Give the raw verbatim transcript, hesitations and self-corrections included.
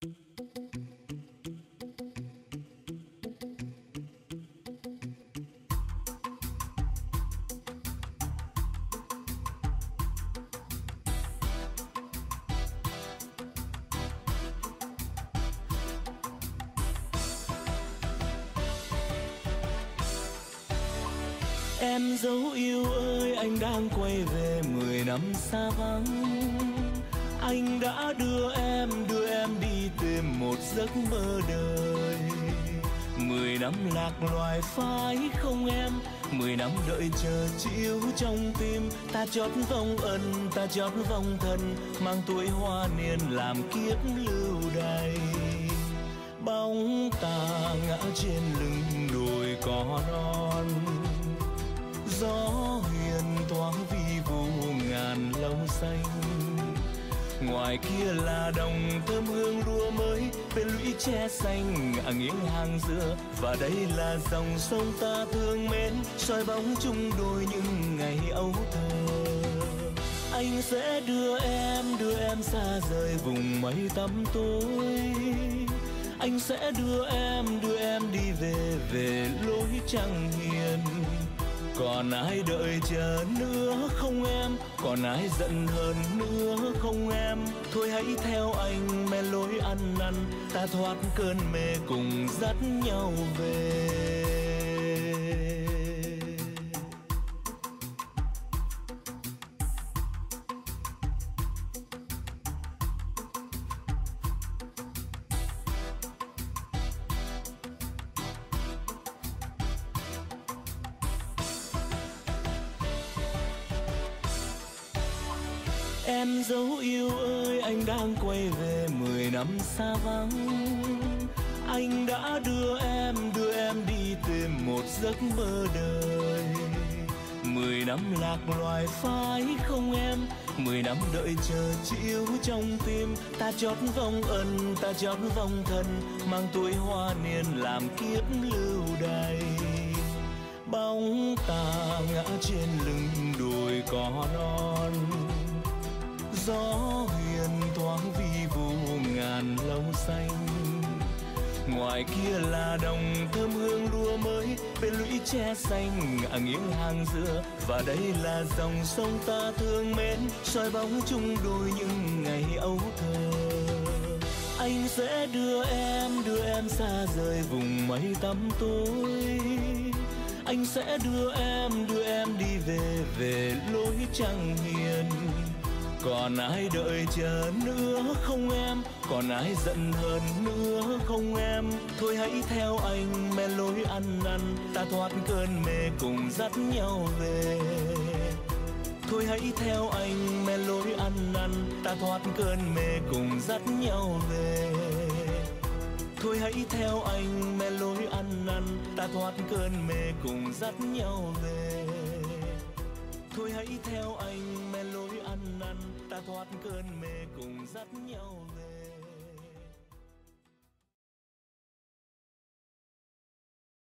Em dấu yêu ơi, anh đang quay về mười năm xa vắng. Anh đã đưa em, đưa em đi tìm một giấc mơ đời. Mười năm lạc loài phải không em? Mười năm đợi chờ chiếu trong tim. Ta chót vong ân, ta chót vong thân, mang tuổi hoa niên làm kiếp lưu đày. Bóng ta ngã trên lưng đồi cỏ non, gió hiền thoáng vi vu ngàn lâu xanh. Ngoài kia là đồng thơm hương lúa mới, bên lũy tre xanh ngả nghiêng hàng dừa. Và đây là dòng sông ta thương mến, soi bóng chung đôi những ngày ấu thơ. Anh sẽ đưa em, đưa em xa rời vùng mây tăm tối. Anh sẽ đưa em, đưa em đi về, về lối trăng hiền. Còn ai đợi chờ nữa không em? Còn ai giận hơn nữa không em? Thôi hãy theo anh men lối ăn năn, ta thoát cơn mê cùng dắt nhau về. Em dấu yêu ơi, anh đang quay về mười năm xa vắng. Anh đã đưa em, đưa em đi tìm một giấc mơ đời. Mười năm lạc loài phải không em? Mười năm đợi chờ chiếu trong tim. Ta chót vong ân, ta chót vong thân, mang tuổi hoa niên làm kiếp lưu đày. Bóng ta ngã trên lưng đồi cỏ non, gió hiền thoáng vi vu ngàn lâu xanh. Ngoài kia là đồng thơm hương lúa mới, bên lũy tre xanh ngả nghiêng hàng dừa. Và đây là dòng sông ta thương mến, soi bóng chung đôi những ngày ấu thơ. Anh sẽ đưa em, đưa em xa rời vùng mây tăm tối. Anh sẽ đưa em, đưa em đi về, về lối trăng hiền. Còn ai đợi chờ nữa không em? Còn ai giận hơn nữa không em? Thôi hãy theo anh men lối ăn năn, ta thoát cơn mê cùng dắt nhau về. Thôi hãy theo anh men lối ăn năn, ta thoát cơn mê cùng dắt nhau về. Thôi hãy theo anh men lối ăn năn, ta thoát cơn mê cùng dắt nhau về. Thôi hãy theo anh men lối ăn năn, ta thoát cơn mê cùng dắt nhau về.